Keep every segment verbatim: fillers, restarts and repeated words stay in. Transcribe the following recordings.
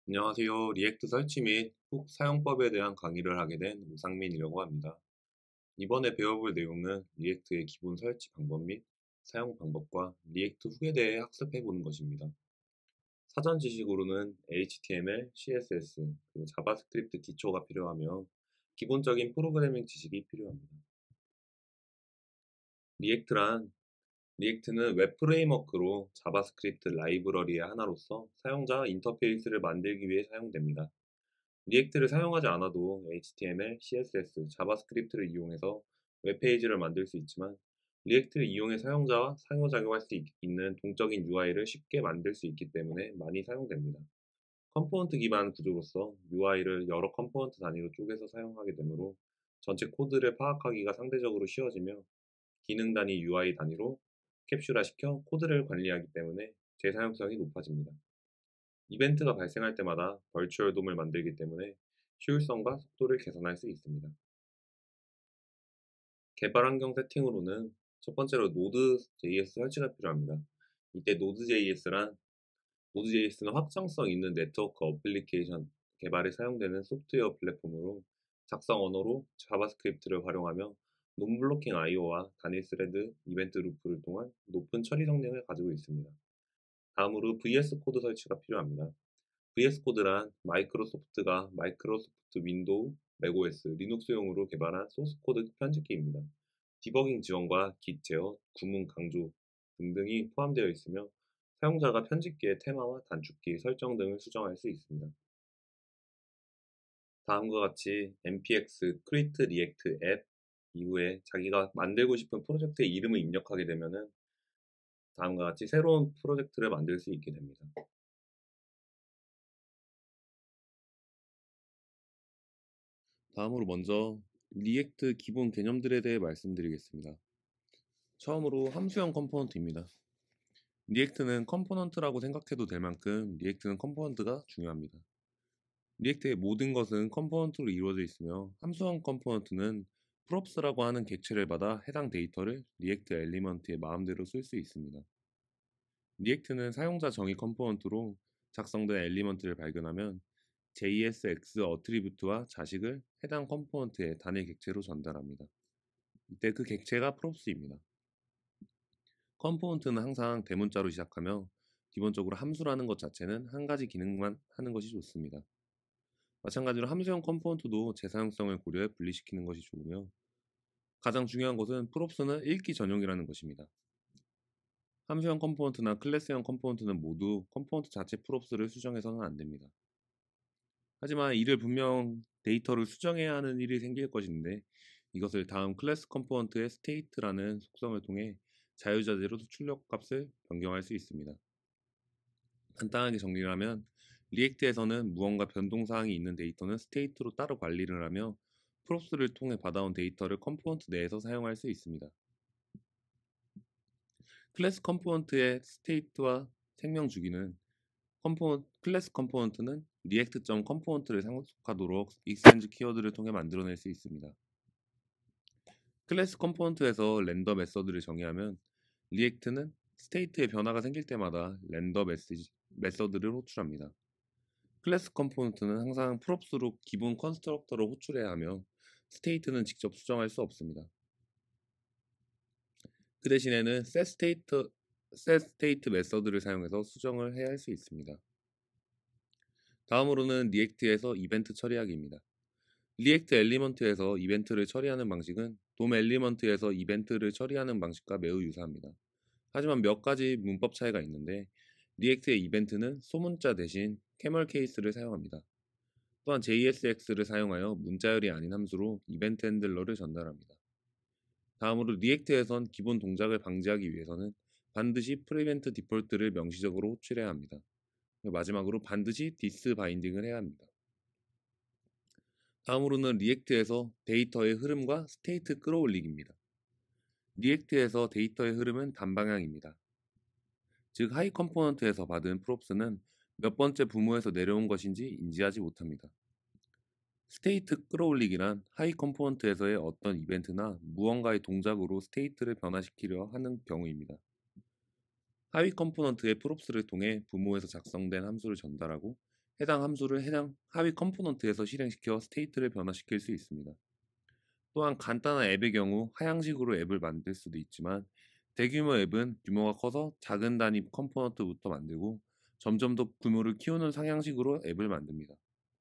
안녕하세요. 리액트 설치 및 훅 사용법에 대한 강의를 하게 된 오상민이라고 합니다. 이번에 배워볼 내용은 리액트의 기본 설치 방법 및 사용 방법과 리액트 훅에 대해 학습해 보는 것입니다. 사전 지식으로는 에이치티엠엘, 씨에스에스, 그리고 자바스크립트 기초가 필요하며 기본적인 프로그래밍 지식이 필요합니다. 리액트란 리액트는 웹 프레임워크로 자바스크립트 라이브러리의 하나로서 사용자 인터페이스를 만들기 위해 사용됩니다. 리액트를 사용하지 않아도 에이치티엠엘, 씨에스에스, 자바스크립트를 이용해서 웹페이지를 만들 수 있지만 리액트를 이용해 사용자와 상호작용할 수 있- 있는 동적인 유아이를 쉽게 만들 수 있기 때문에 많이 사용됩니다. 컴포넌트 기반 구조로서 유아이를 여러 컴포넌트 단위로 쪼개서 사용하게 되므로 전체 코드를 파악하기가 상대적으로 쉬워지며 기능 단위 유아이 단위로 캡슐화시켜 코드를 관리하기 때문에 재사용성이 높아집니다. 이벤트가 발생할 때마다 벌추얼 돔을 만들기 때문에 효율성과 속도를 개선할 수 있습니다. 개발 환경 세팅으로는 첫 번째로 노드.js 설치가 필요합니다. 이때 노드.js란 노드.js는 확장성 있는 네트워크 어플리케이션 개발에 사용되는 소프트웨어 플랫폼으로 작성 언어로 자바스크립트를 활용하며 논블로킹 아이오와 단일 스레드, 이벤트 루프를 통한 높은 처리 성능을 가지고 있습니다. 다음으로 브이에스 코드 설치가 필요합니다. 브이에스 코드란 마이크로소프트가 마이크로소프트 윈도우, 맥오에스, 리눅스용으로 개발한 소스 코드 편집기입니다. 디버깅 지원과 깃 제어, 구문 강조 등등이 포함되어 있으며 사용자가 편집기의 테마와 단축키, 설정 등을 수정할 수 있습니다. 다음과 같이 엠피엑스 create react app 이후에 자기가 만들고 싶은 프로젝트의 이름을 입력하게 되면은 다음과 같이 새로운 프로젝트를 만들 수 있게 됩니다. 다음으로 먼저 리액트 기본 개념들에 대해 말씀드리겠습니다. 처음으로 함수형 컴포넌트입니다. 리액트는 컴포넌트라고 생각해도 될 만큼 리액트는 컴포넌트가 중요합니다. 리액트의 모든 것은 컴포넌트로 이루어져 있으며 함수형 컴포넌트는 props라고 하는 객체를 받아 해당 데이터를 리액트 엘리먼트의 마음대로 쓸 수 있습니다. 리액트는 사용자 정의 컴포넌트로 작성된 엘리먼트를 발견하면 제이에스엑스 어트리뷰트와 자식을 해당 컴포넌트의 단일 객체로 전달합니다. 이때 그 객체가 props입니다. 컴포넌트는 항상 대문자로 시작하며 기본적으로 함수라는 것 자체는 한 가지 기능만 하는 것이 좋습니다. 마찬가지로 함수형 컴포넌트도 재사용성을 고려해 분리시키는 것이 좋으며 가장 중요한 것은 props는 읽기 전용이라는 것입니다. 함수형 컴포넌트나 클래스형 컴포넌트는 모두 컴포넌트 자체 props를 수정해서는 안 됩니다. 하지만 이를 분명 데이터를 수정해야 하는 일이 생길 것인데 이것을 다음 클래스 컴포넌트의 state라는 속성을 통해 자유자재로 출력 값을 변경할 수 있습니다. 간단하게 정리를 하면 리액트에서는 무언가 변동사항이 있는 데이터는 state로 따로 관리를 하며 props를 통해 받아온 데이터를 컴포넌트 내에서 사용할 수 있습니다. 클래스 컴포넌트의 state와 생명 주기는 컴포넌트, 클래스 컴포넌트는 react.component를 상속하도록 익스체인지 키워드를 통해 만들어낼 수 있습니다. 클래스 컴포넌트에서 렌더 메서드를 정의하면 리액트는 스테이트의 변화가 생길 때마다 렌더 메시지, 메서드를 호출합니다. 클래스 컴포넌트는 항상 props로 기본 컨스트럭터를 호출해야 하며 스테이트는 직접 수정할 수 없습니다. 그 대신에는 setState, setState 메서드를 사용해서 수정을 해야 할 수 있습니다. 다음으로는 리액트에서 이벤트 처리하기입니다. 리액트 엘리먼트에서 이벤트를 처리하는 방식은 돔 엘리먼트에서 이벤트를 처리하는 방식과 매우 유사합니다. 하지만 몇 가지 문법 차이가 있는데 리액트의 이벤트는 소문자 대신 캐멀 케이스를 사용합니다. 또한 제이에스엑스를 사용하여 문자열이 아닌 함수로 이벤트 핸들러를 전달합니다. 다음으로 리액트에선 기본 동작을 방지하기 위해서는 반드시 프리벤트 디폴트를 명시적으로 호출해야 합니다. 마지막으로 반드시 디스 바인딩을 해야 합니다. 다음으로는 리액트에서 데이터의 흐름과 스테이트 끌어올리기입니다. 리액트에서 데이터의 흐름은 단방향입니다. 즉 하이 컴포넌트에서 받은 props는 몇 번째 부모에서 내려온 것인지 인지하지 못합니다. 스테이트 끌어올리기란 하이 컴포넌트에서의 어떤 이벤트나 무언가의 동작으로 스테이트를 변화시키려 하는 경우입니다. 하위 컴포넌트의 props를 통해 부모에서 작성된 함수를 전달하고 해당 함수를 해당 하위 컴포넌트에서 실행시켜 스테이트를 변화시킬 수 있습니다. 또한 간단한 앱의 경우 하향식으로 앱을 만들 수도 있지만 대규모 앱은 규모가 커서 작은 단위 컴포넌트부터 만들고 점점 더 규모를 키우는 상향식으로 앱을 만듭니다.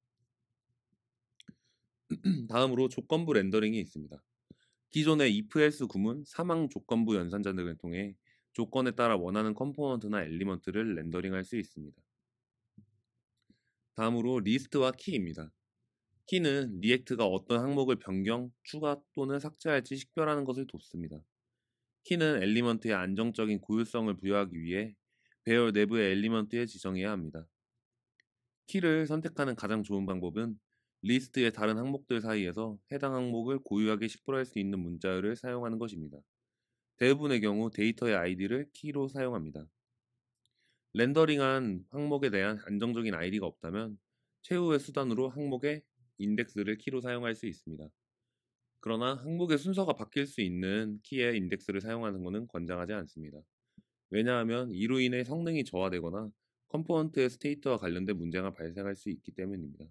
다음으로 조건부 렌더링이 있습니다. 기존의 if else 구문, 사망 조건부 연산자 등을 통해 조건에 따라 원하는 컴포넌트나 엘리먼트를 렌더링할 수 있습니다. 다음으로 리스트와 키입니다. 키는 리액트가 어떤 항목을 변경, 추가 또는 삭제할지 식별하는 것을 돕습니다. 키는 엘리먼트의 안정적인 고유성을 부여하기 위해 배열 내부의 엘리먼트에 지정해야 합니다. 키를 선택하는 가장 좋은 방법은 리스트의 다른 항목들 사이에서 해당 항목을 고유하게 식별할 수 있는 문자열을 사용하는 것입니다. 대부분의 경우 데이터의 아이디를 키로 사용합니다. 렌더링한 항목에 대한 안정적인 아이디가 없다면 최후의 수단으로 항목의 인덱스를 키로 사용할 수 있습니다. 그러나 항목의 순서가 바뀔 수 있는 키의 인덱스를 사용하는 것은 권장하지 않습니다. 왜냐하면 이로 인해 성능이 저하되거나 컴포넌트의 스테이트와 관련된 문제가 발생할 수 있기 때문입니다.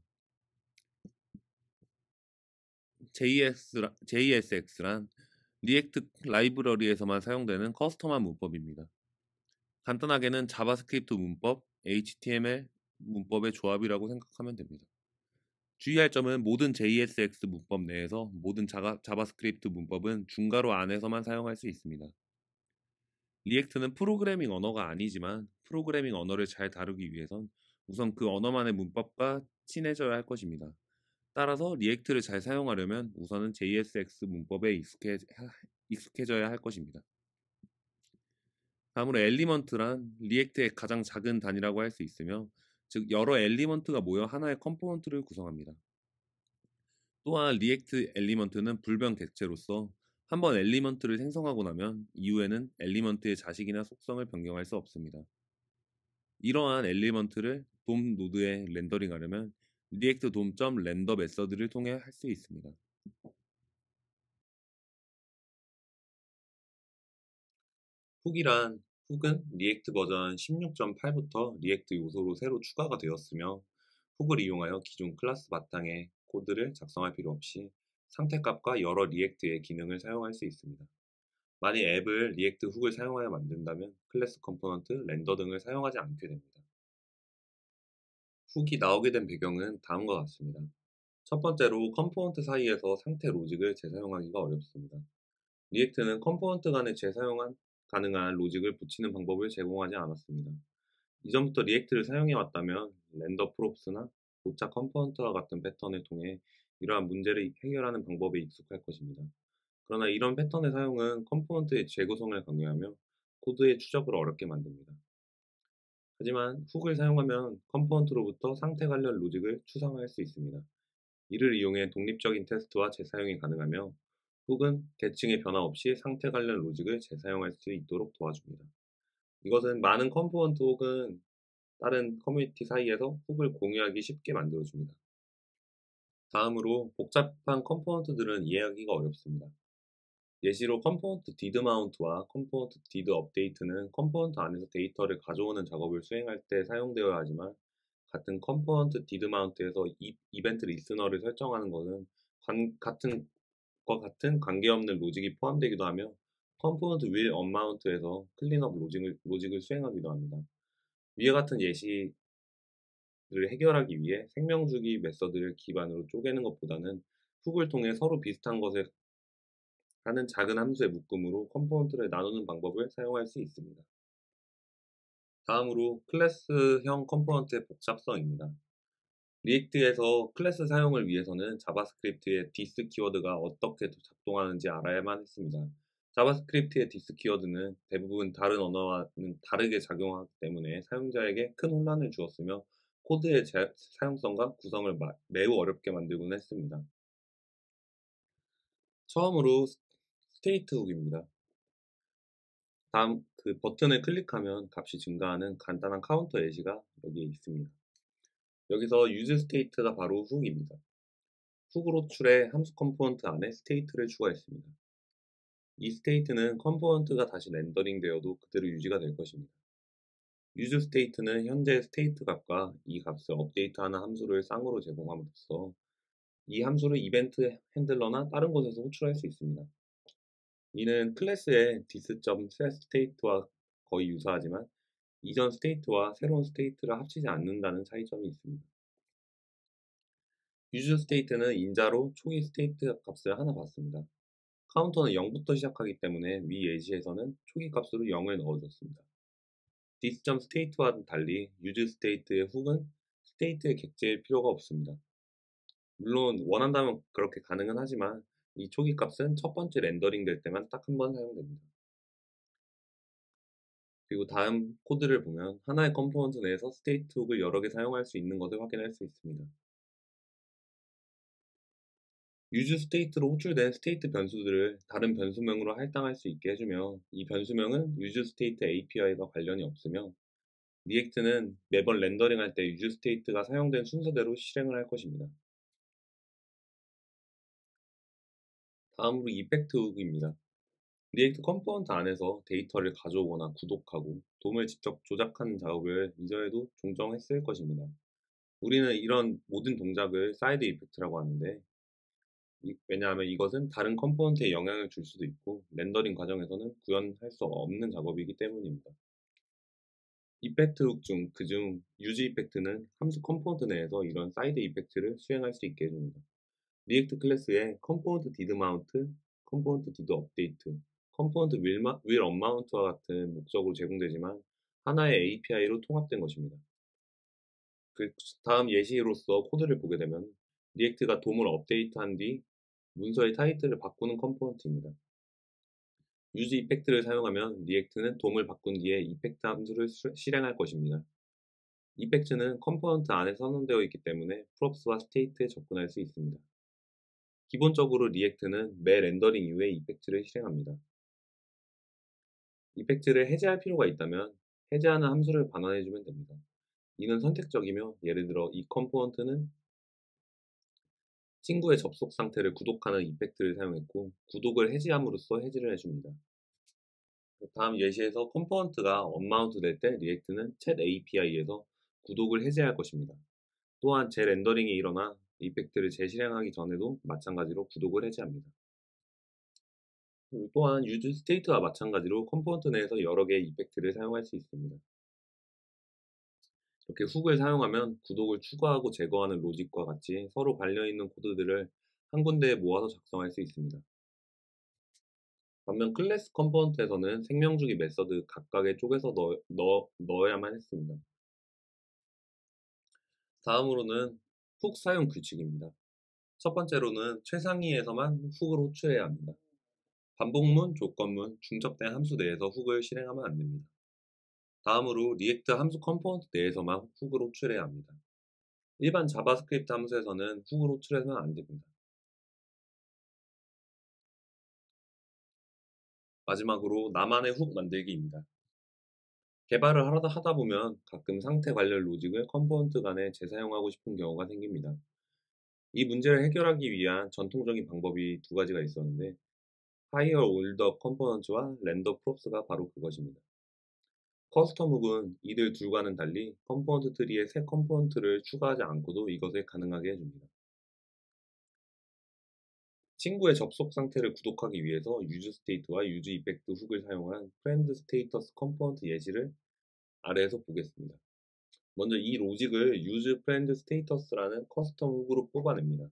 제이에스라, 제이에스엑스란 리액트 라이브러리에서만 사용되는 커스텀한 문법입니다. 간단하게는 자바스크립트 문법, 에이치티엠엘 문법의 조합이라고 생각하면 됩니다. 주의할 점은 모든 제이에스엑스 문법 내에서 모든 자가, 자바스크립트 문법은 중괄호 안에서만 사용할 수 있습니다. 리액트는 프로그래밍 언어가 아니지만 프로그래밍 언어를 잘 다루기 위해선 우선 그 언어만의 문법과 친해져야 할 것입니다. 따라서 리액트를 잘 사용하려면 우선은 제이에스엑스 문법에 익숙해, 익숙해져야 할 것입니다. 다음으로 엘리먼트란 리액트의 가장 작은 단위라고 할 수 있으며 즉 여러 엘리먼트가 모여 하나의 컴포넌트를 구성합니다. 또한 리액트 엘리먼트는 불변 객체로서 한번 엘리먼트를 생성하고 나면 이후에는 엘리먼트의 자식이나 속성을 변경할 수 없습니다. 이러한 엘리먼트를 돔 노드에 렌더링하려면 리액트 돔.렌더 메서드를 통해 할 수 있습니다. 훅이란 훅은 리액트 버전 십육 점 팔부터 리액트 요소로 새로 추가가 되었으며 훅을 이용하여 기존 클래스 바탕에 코드를 작성할 필요 없이 상태값과 여러 리액트의 기능을 사용할 수 있습니다. 만약 앱을 리액트 훅을 사용하여 만든다면 클래스 컴포넌트, 렌더 등을 사용하지 않게 됩니다. 훅이 나오게 된 배경은 다음과 같습니다. 첫 번째로 컴포넌트 사이에서 상태 로직을 재사용하기가 어렵습니다. 리액트는 컴포넌트 간에 재사용 가능한 로직을 붙이는 방법을 제공하지 않았습니다. 이전부터 리액트를 사용해왔다면 렌더 프롭스나 도착 컴포넌트와 같은 패턴을 통해 이러한 문제를 해결하는 방법에 익숙할 것입니다. 그러나 이런 패턴의 사용은 컴포넌트의 재구성을 강요하며 코드의 추적을 어렵게 만듭니다. 하지만 훅을 사용하면 컴포넌트로부터 상태 관련 로직을 추상화할 수 있습니다. 이를 이용해 독립적인 테스트와 재사용이 가능하며 훅은 계층의 변화 없이 상태 관련 로직을 재사용할 수 있도록 도와줍니다. 이것은 많은 컴포넌트 혹은 다른 커뮤니티 사이에서 훅을 공유하기 쉽게 만들어줍니다. 다음으로 복잡한 컴포넌트들은 이해하기가 어렵습니다. 예시로 컴포넌트 did mount와 컴포넌트 did update는 컴포넌트 안에서 데이터를 가져오는 작업을 수행할 때 사용되어야 하지만 같은 컴포넌트 did mount에서 이, 이벤트 리스너를 설정하는 것은 관, 같은 과 같은 관계없는 로직이 포함되기도 하며 컴포넌트 will unmount에서 클린업 로직을, 로직을 수행하기도 합니다. 위와 같은 예시를 해결하기 위해 생명주기 메서드를 기반으로 쪼개는 것보다는 훅을 통해 서로 비슷한 것을 하는 작은 함수의 묶음으로 컴포넌트를 나누는 방법을 사용할 수 있습니다. 다음으로 클래스형 컴포넌트의 복잡성입니다. 리액트에서 클래스 사용을 위해서는 자바스크립트의 디스 키워드가 어떻게 작동하는지 알아야만 했습니다. 자바스크립트의 디스 키워드는 대부분 다른 언어와는 다르게 작용하기 때문에 사용자에게 큰 혼란을 주었으며 코드의 제, 사용성과 구성을 마, 매우 어렵게 만들곤 했습니다. 처음으로 스테이트 훅입니다. 다음 그 버튼을 클릭하면 값이 증가하는 간단한 카운터 예시가 여기에 있습니다. 여기서 use state가 바로 훅입니다. 훅으로 출해 함수 컴포넌트 안에 스테이트를 추가했습니다. 이 스테이트는 컴포넌트가 다시 렌더링 되어도 그대로 유지가 될 것입니다. use state는 현재 스테이트 값과 이 값을 업데이트하는 함수를 쌍으로 제공함으로써 이 함수를 이벤트 핸들러나 다른 곳에서 호출할 수 있습니다. 이는 클래스의 this.setState와 거의 유사하지만 이전 스테이트와 새로운 스테이트를 합치지 않는다는 차이점이 있습니다. use state는 인자로 초기 스테이트 값을 하나 받습니다. 카운터는 영부터 시작하기 때문에 위 예시에서는 초기 값으로 영을 넣어줬습니다. this.state와는 달리 useState의 훅은 스테이트에 객지일 필요가 없습니다. 물론 원한다면 그렇게 가능은 하지만 이 초기 값은 첫 번째 렌더링 될 때만 딱 한 번 사용됩니다. 그리고 다음 코드를 보면 하나의 컴포넌트 내에서 스테이트 훅을 여러 개 사용할 수 있는 것을 확인할 수 있습니다. useState로 호출된 스테이트 변수들을 다른 변수명으로 할당할 수 있게 해주며 이 변수명은 useState 에이피아이가 관련이 없으며 리액트는 매번 렌더링할 때 useState가 사용된 순서대로 실행을 할 것입니다. 다음으로 이펙트 훅입니다. 리액트 컴포넌트 안에서 데이터를 가져오거나 구독하고 돔을 직접 조작하는 작업을 이전에도 종종 했을 것입니다. 우리는 이런 모든 동작을 사이드 이펙트라고 하는데 이- 왜냐하면 이것은 다른 컴포넌트에 영향을 줄 수도 있고 렌더링 과정에서는 구현할 수 없는 작업이기 때문입니다. 이펙트 훅 중 그중 유즈 이펙트는 함수 컴포넌트 내에서 이런 사이드 이펙트를 수행할 수 있게 해줍니다. 리액트 클래스에 컴포넌트 did mount, 컴포넌트 did update, 컴포넌트 will, ma- will unmount와 같은 목적으로 제공되지만 하나의 에이피아이로 통합된 것입니다. 그 다음 예시로서 코드를 보게 되면 리액트가 돔을 업데이트한 뒤 문서의 타이틀을 바꾸는 컴포넌트입니다. use 이펙트를 사용하면 리액트는 돔을 바꾼 뒤에 이펙트 함수를 수- 실행할 것입니다. 이펙트는 컴포넌트 안에 선언되어 있기 때문에 props와 state에 접근할 수 있습니다. 기본적으로 리액트는 매 렌더링 이후에 이펙트를 실행합니다. 이펙트를 해제할 필요가 있다면 해제하는 함수를 반환해주면 됩니다. 이는 선택적이며 예를 들어 이 컴포넌트는 친구의 접속 상태를 구독하는 이펙트를 사용했고 구독을 해지함으로써 해지를 해줍니다. 다음 예시에서 컴포넌트가 언마운트 될 때 리액트는 챗 에이피아이에서 구독을 해제할 것입니다. 또한 재렌더링이 일어나 이펙트를 재실행하기 전에도 마찬가지로 구독을 해제합니다. 그리고 또한 use state와 마찬가지로 컴포넌트 내에서 여러 개의 이펙트를 사용할 수 있습니다. 이렇게 훅을 사용하면 구독을 추가하고 제거하는 로직과 같이 서로 관련있는 코드들을 한 군데에 모아서 작성할 수 있습니다. 반면 클래스 컴포넌트에서는 생명주기 메서드 각각의 쪽에서 넣, 넣, 넣어야만 했습니다. 다음으로는 훅 사용 규칙입니다. 첫 번째로는 최상위에서만 훅을 호출해야 합니다. 반복문, 조건문, 중첩된 함수 내에서 훅을 실행하면 안 됩니다. 다음으로 리액트 함수 컴포넌트 내에서만 훅을 호출해야 합니다. 일반 자바스크립트 함수에서는 훅을 호출해서는 안 됩니다. 마지막으로 나만의 훅 만들기입니다. 개발을 하다, 하다 보면 가끔 상태 관련 로직을 컴포넌트 간에 재사용하고 싶은 경우가 생깁니다. 이 문제를 해결하기 위한 전통적인 방법이 두 가지가 있었는데 higher order components와 render props가 바로 그것입니다. 커스텀 훅은 이들 둘과는 달리 컴포넌트 트리에 새 컴포넌트를 추가하지 않고도 이것을 가능하게 해줍니다. 친구의 접속 상태를 구독하기 위해서 useState와 useEffect 훅을 사용한 friendStatus 컴포넌트 예시를 아래에서 보겠습니다. 먼저 이 로직을 useFriendStatus라는 커스텀 훅으로 뽑아냅니다.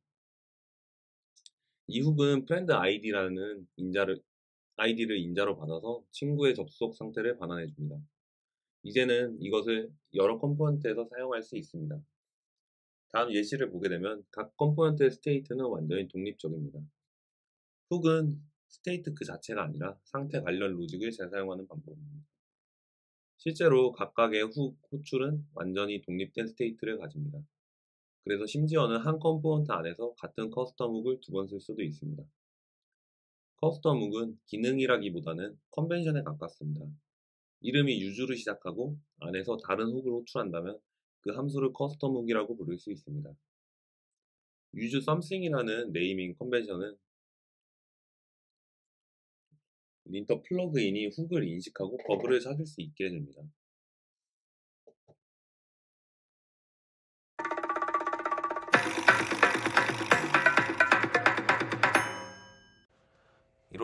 이 훅은 friendID라는 인자를, 아이디를 인자로 받아서 친구의 접속 상태를 반환해줍니다. 이제는 이것을 여러 컴포넌트에서 사용할 수 있습니다. 다음 예시를 보게 되면 각 컴포넌트의 스테이트는 완전히 독립적입니다. 훅은 스테이트 그 자체가 아니라 상태 관련 로직을 재사용하는 방법입니다. 실제로 각각의 훅 호출은 완전히 독립된 스테이트를 가집니다. 그래서 심지어는 한 컴포넌트 안에서 같은 커스텀 훅을 두 번 쓸 수도 있습니다. 커스텀 훅은 기능이라기보다는 컨벤션에 가깝습니다. 이름이 유즈로 시작하고 안에서 다른 훅을 호출한다면 그 함수를 커스텀 훅이라고 부를 수 있습니다. use something이라는 네이밍 컨벤션은 린터 플러그인이 훅을 인식하고 버그를 찾을 수 있게 해줍니다.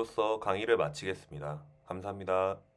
이로써 강의를 마치겠습니다. 감사합니다.